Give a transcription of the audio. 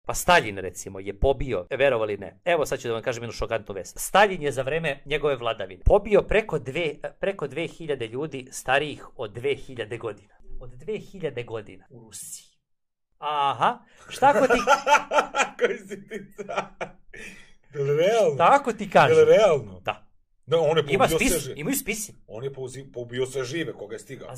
Pa Staljin, recimo, je pobio, verovali ne, evo sad ću da vam kažem jednu šokantnu vest. Staljin je za vreme njegove vladavine pobio preko 2000 ljudi starijih od 2000 godina. Od 2000 godina u Rusiji. Aha, šta ako ti... Koji si ti realno? Tako ti kažem. Je realno? Da. Da, on je Ima spis, imaju spisi. On je pobio sve žive, koga je stigao.